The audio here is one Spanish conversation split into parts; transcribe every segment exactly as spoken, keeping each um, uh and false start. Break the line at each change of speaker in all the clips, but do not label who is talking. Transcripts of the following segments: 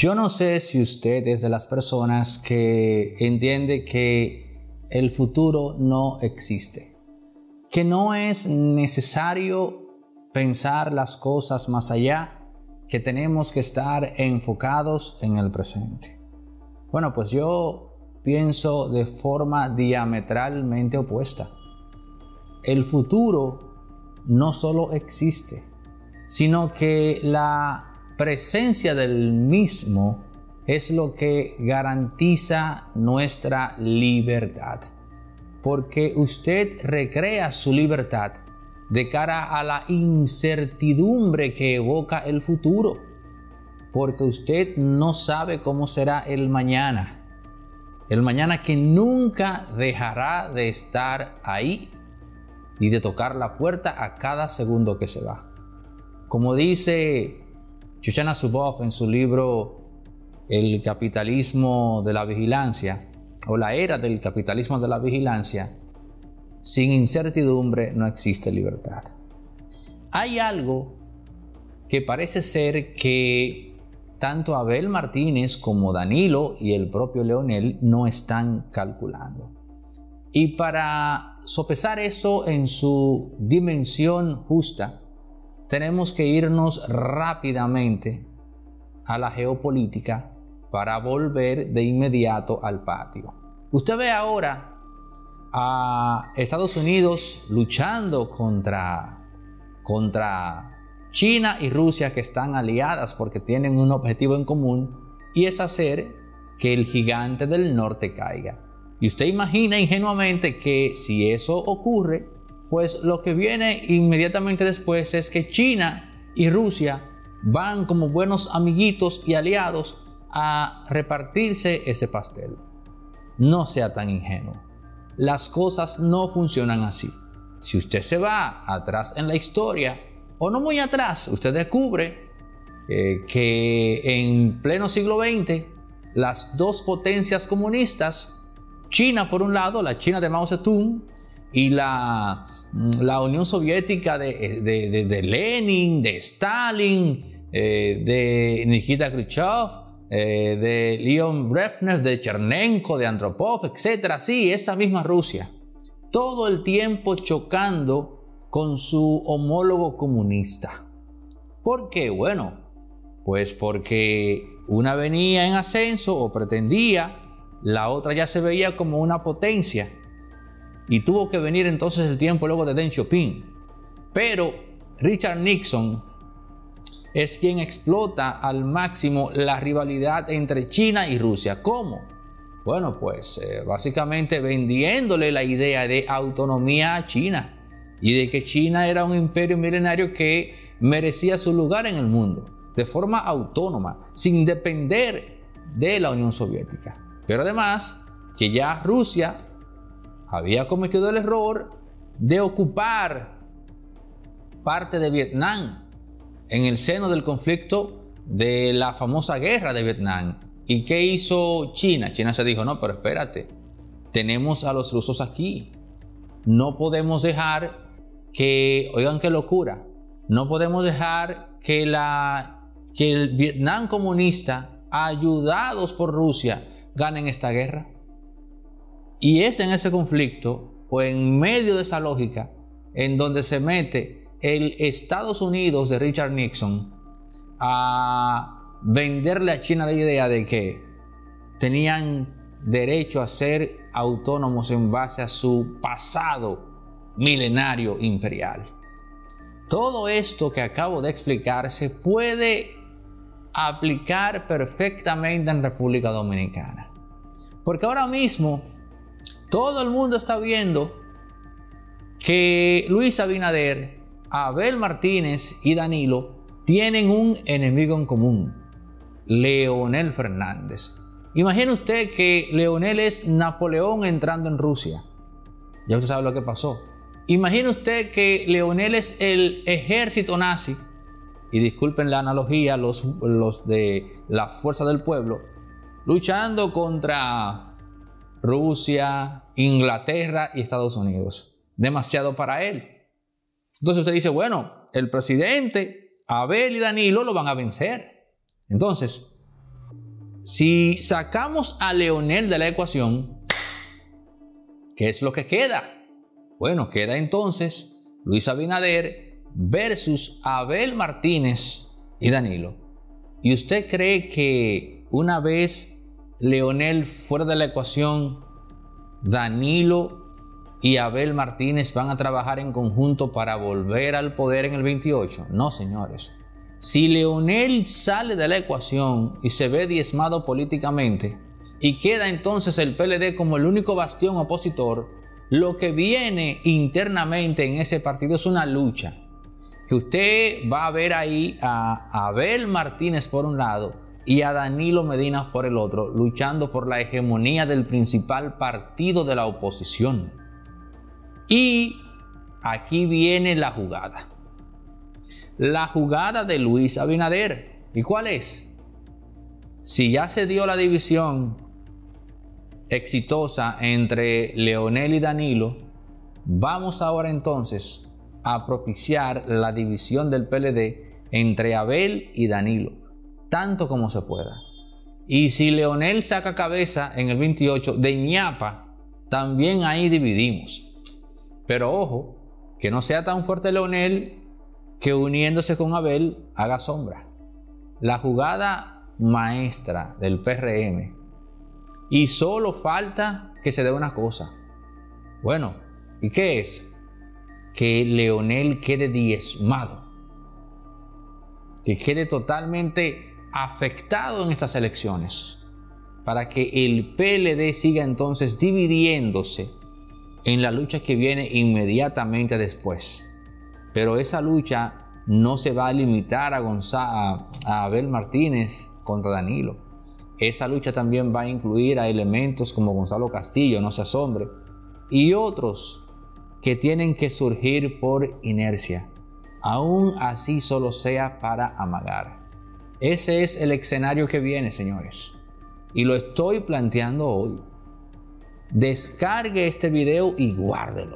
Yo no sé si usted es de las personas que entiende que el futuro no existe, que no es necesario pensar las cosas más allá, que tenemos que estar enfocados en el presente. Bueno, pues yo pienso de forma diametralmente opuesta. El futuro no solo existe, sino que la presencia del mismo es lo que garantiza nuestra libertad, porque usted recrea su libertad de cara a la incertidumbre que evoca el futuro, porque usted no sabe cómo será el mañana, el mañana que nunca dejará de estar ahí y de tocar la puerta a cada segundo que se va. Como dice Shoshana Zuboff en su libro El capitalismo de la vigilancia, o la era del capitalismo de la vigilancia, sin incertidumbre no existe libertad. Hay algo que parece ser que tanto Abel Martínez como Danilo y el propio Leonel no están calculando. Y para sopesar eso en su dimensión justa, tenemos que irnos rápidamente a la geopolítica para volver de inmediato al patio. Usted ve ahora a Estados Unidos luchando contra, contra China y Rusia, que están aliadas porque tienen un objetivo en común, y es hacer que el gigante del norte caiga. Y usted imagina ingenuamente que si eso ocurre, pues lo que viene inmediatamente después es que China y Rusia van como buenos amiguitos y aliados a repartirse ese pastel. No sea tan ingenuo. Las cosas no funcionan así. Si usted se va atrás en la historia, o no muy atrás, usted descubre eh, que en pleno siglo veinte, las dos potencias comunistas, China por un lado, la China de Mao Zedong, y la, la Unión Soviética de, de, de, de Lenin, de Stalin, eh, de Nikita Khrushchev, eh, de Leon Brezhnev, de Chernenko, de Andropov, etcétera. Sí, esa misma Rusia. Todo el tiempo chocando con su homólogo comunista. ¿Por qué? Bueno, pues porque una venía en ascenso o pretendía, la otra ya se veía como una potencia. Y tuvo que venir entonces el tiempo luego de Deng Xiaoping. Pero Richard Nixon es quien explota al máximo la rivalidad entre China y Rusia. ¿Cómo? Bueno, pues eh, básicamente vendiéndole la idea de autonomía a China y de que China era un imperio milenario que merecía su lugar en el mundo de forma autónoma, sin depender de la Unión Soviética. Pero además que ya Rusia había cometido el error de ocupar parte de Vietnam en el seno del conflicto de la famosa guerra de Vietnam. ¿Y qué hizo China? China se dijo, no, pero espérate, tenemos a los rusos aquí. No podemos dejar que, oigan qué locura, no podemos dejar que, la, que el Vietnam comunista, ayudados por Rusia, ganen esta guerra. Y es en ese conflicto, o en medio de esa lógica, en donde se mete el Estados Unidos de Richard Nixon a venderle a China la idea de que tenían derecho a ser autónomos en base a su pasado milenario imperial. Todo esto que acabo de explicar se puede aplicar perfectamente en República Dominicana. Porque ahora mismo todo el mundo está viendo que Luis Abinader, Abel Martínez y Danilo tienen un enemigo en común, Leonel Fernández. Imagine usted que Leonel es Napoleón entrando en Rusia. Ya usted sabe lo que pasó. Imagine usted que Leonel es el ejército nazi, y disculpen la analogía, los, los de la fuerza del pueblo, luchando contra Rusia, Inglaterra y Estados Unidos. Demasiado para él. Entonces usted dice, bueno, el presidente, Abel y Danilo lo van a vencer. Entonces, Si sacamos a Leonel de la ecuación, ¿qué es lo que queda? Bueno, queda entonces Luis Abinader versus Abel Martínez y Danilo. ¿Y usted cree que una vez Leonel fuera de la ecuación, Danilo y Abel Martínez van a trabajar en conjunto para volver al poder en el veintiocho? No, señores. Si Leonel sale de la ecuación y se ve diezmado políticamente y queda entonces el P L D como el único bastión opositor, lo que viene internamente en ese partido es una lucha. Que usted va a ver ahí a Abel Martínez por un lado y a Danilo Medina por el otro, luchando por la hegemonía del principal partido de la oposición. Y aquí viene la jugada. La jugada de Luis Abinader. ¿Y cuál es? Si ya se dio la división exitosa entre Leonel y Danilo, vamos ahora entonces a propiciar la división del P L D entre Abel y Danilo, tanto como se pueda. Y si Leonel saca cabeza en el veintiocho de ñapa, también ahí dividimos. Pero ojo, que no sea tan fuerte Leonel que uniéndose con Abel haga sombra. La jugada maestra del P R M. Y solo falta que se dé una cosa. Bueno, ¿y qué es? Que Leonel quede diezmado. Que quede totalmente afectado en estas elecciones. Para que el P L D siga entonces dividiéndose en la lucha que viene inmediatamente después. Pero esa lucha no se va a limitar a, Gonzalo, a Abel Martínez contra Danilo. Esa lucha también va a incluir a elementos como Gonzalo Castillo, no se asombre, y otros que tienen que surgir por inercia, aún así solo sea para amagar. Ese es el escenario que viene, señores, y lo estoy planteando hoy. Descargue este video y guárdelo,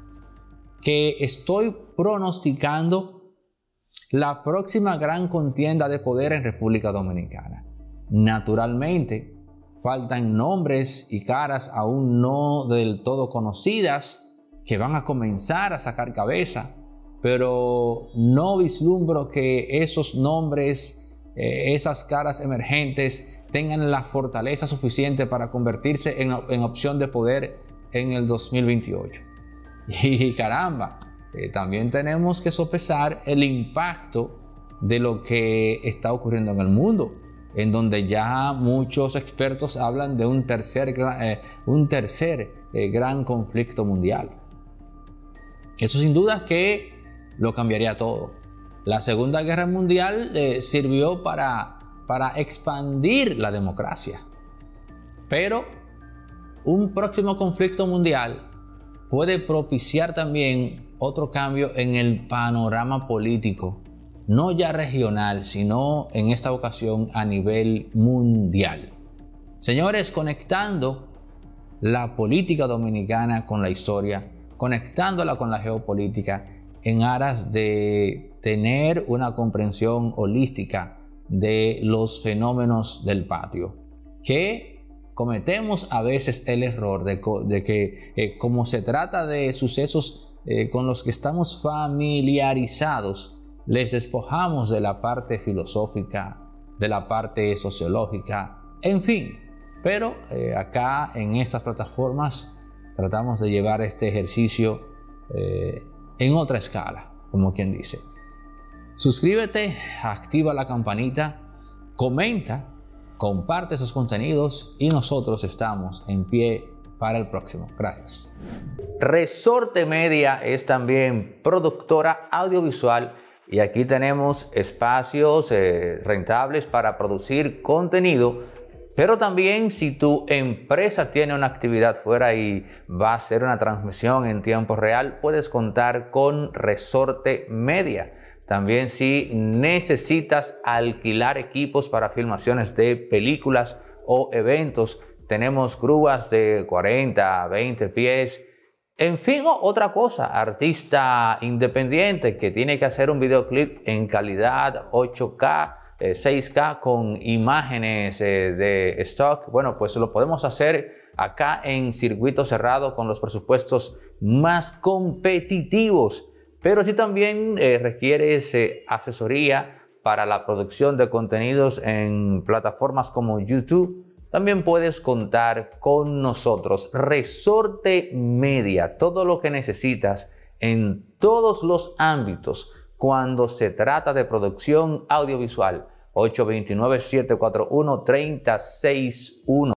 que estoy pronosticando la próxima gran contienda de poder en República Dominicana. Naturalmente, faltan nombres y caras aún no del todo conocidas que van a comenzar a sacar cabeza, pero no vislumbro que esos nombres, eh, esas caras emergentes tengan la fortaleza suficiente para convertirse en, en opción de poder en el dos mil veintiocho. Y caramba, eh, también tenemos que sopesar el impacto de lo que está ocurriendo en el mundo, en donde ya muchos expertos hablan de un tercer, eh, un tercer eh, gran conflicto mundial. Eso sin duda que lo cambiaría todo. La Segunda Guerra Mundial eh, sirvió para, para expandir la democracia, pero un próximo conflicto mundial puede propiciar también otro cambio en el panorama político, no ya regional, sino en esta ocasión a nivel mundial. Señores, conectando la política dominicana con la historia, conectándola con la geopolítica, en aras de tener una comprensión holística de los fenómenos del patio, que cometemos a veces el error de, de que eh, como se trata de sucesos eh, con los que estamos familiarizados, les despojamos de la parte filosófica, de la parte sociológica, en fin. Pero eh, acá en estas plataformas tratamos de llevar este ejercicio eh, en otra escala, como quien dice. Suscríbete, activa la campanita, comenta, comparte esos contenidos y nosotros estamos en pie para el próximo. Gracias. Resorte Media es también productora audiovisual y aquí tenemos espacios eh, rentables para producir contenido, pero también si tu empresa tiene una actividad fuera y va a hacer una transmisión en tiempo real, puedes contar con Resorte Media. También si necesitas alquilar equipos para filmaciones de películas o eventos, tenemos grúas de cuarenta, veinte pies. En fin, otra cosa, artista independiente que tiene que hacer un videoclip en calidad ocho K,
eh, seis K con imágenes eh, de stock, bueno, pues lo podemos hacer acá en circuito cerrado con los presupuestos más competitivos. Pero si también eh, requieres eh, asesoría para la producción de contenidos en plataformas como YouTube, también puedes contar con nosotros. Resorte Media, todo lo que necesitas en todos los ámbitos cuando se trata de producción audiovisual. ocho dos nueve, siete cuatro uno, tres cero seis uno.